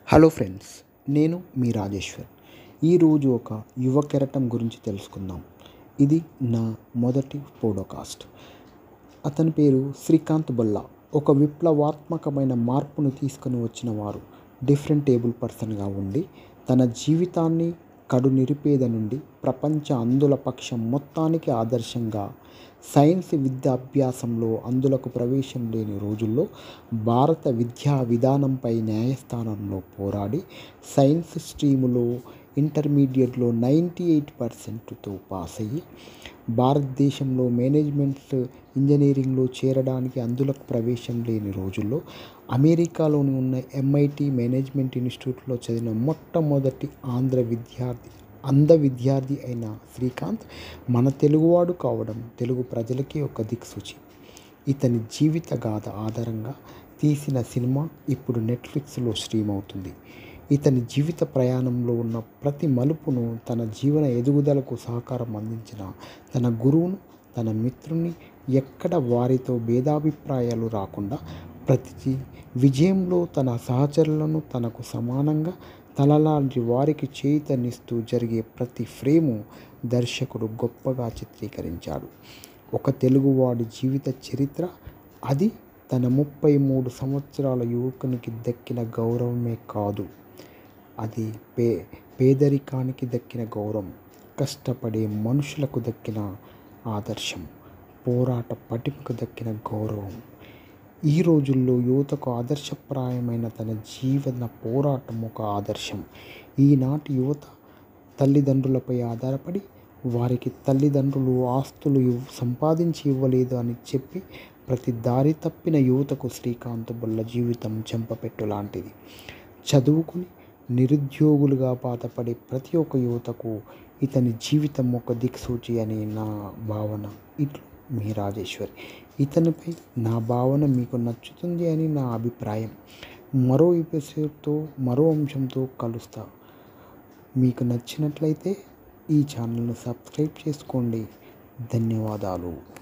Hello friends, నేను మీ రాజేశ్వర్. ఈరోజు ఒక యువ కెరటం గురించి తెలుసుకుందాం. ఇది నా మొదటి పోడ్కాస్ట్. అతని పేరు శ్రీకాంత్ బొల్లా. ఒక విప్లవాత్మకమైన మార్పును తీసుకొని వచ్చిన వారు. డిఫరెంట్ టేబుల్ పర్సన్గా ఉండి తన జీవితాన్ని కడు నిరుపేద నుండి ప్రపంచ అంధుల పక్షం మొత్తానికి ఆదర్శంగా, సైన్స్ విద్యాభ్యాసంలో అంధులకు ప్రవేశం లేని రోజుల్లో భారత విద్యా విధానంపై న్యాయస్థానంలో పోరాడి సైన్స్ స్ట్రీములో ఇంటర్మీడియట్లో 98%తో పాస్ అయ్యి భారతదేశంలో మేనేజ్మెంట్ ఇంజనీరింగ్లో చేరడానికి అంధులకు ప్రవేశం లేని రోజుల్లో అమెరికాలోని ఉన్న MIT మేనేజ్మెంట్ ఇన్స్టిట్యూట్లో చదివిన మొట్టమొదటి అంధ విద్యార్థి అయిన శ్రీకాంత్ మన తెలుగువాడు కావడం తెలుగు ప్రజలకి ఒక దిక్సూచి. ఇతని జీవిత గాథ ఆధారంగా తీసిన సినిమా ఇప్పుడు నెట్ఫ్లిక్స్లో స్ట్రీమ్ అవుతుంది. ఇతని జీవిత ప్రయాణంలో ఉన్న ప్రతి మలుపును, తన జీవన ఎదుగుదలకు సహకారం అందించిన తన గురువును, తన మిత్రుని, ఎక్కడ వారితో భేదాభిప్రాయాలు రాకుండా ప్రతి విజయంలో తన సహచరులను తనకు సమానంగా తనలాంటి వారికి చేయూతనిస్తూ జరిగే ప్రతి ఫ్రేము దర్శకుడు గొప్పగా చిత్రీకరించాడు. ఒక తెలుగువాడి జీవిత చరిత్ర. అది తన 33 సంవత్సరాల యువకునికి దక్కిన గౌరవమే కాదు, అది పేదరికానికి దక్కిన గౌరవం, కష్టపడే మనుషులకు దక్కిన ఆదర్శం, పోరాట పటిమకు దక్కిన గౌరవం. ఈ రోజుల్లో యువతకు ఆదర్శప్రాయమైన తన జీవన పోరాటం ఒక ఆదర్శం. ఈనాటి యువత తల్లిదండ్రులపై ఆధారపడి వారికి తల్లిదండ్రులు ఆస్తులు సంపాదించి ఇవ్వలేదు అని చెప్పి ప్రతి దారి తప్పిన యువతకు శ్రీకాంత్ బొల్ల జీవితం చెంపపెట్టు లాంటిది. చదువుకుని నిరుద్యోగులుగా బాధపడే ప్రతి ఒక్క యువతకు ఇతని జీవితం ఒక దిక్సూచి అని నా భావన. ఇట్లు మీ రాజేశ్వరి. ఇతనిపై నా భావన మీకు నచ్చుతుంది అని నా అభిప్రాయం. మరో ఎపిసోడ్తో, మరో అంశంతో కలుస్తా. మీకు నచ్చినట్లయితే ఈ ఛానల్ను సబ్స్క్రైబ్ చేసుకోండి. ధన్యవాదాలు.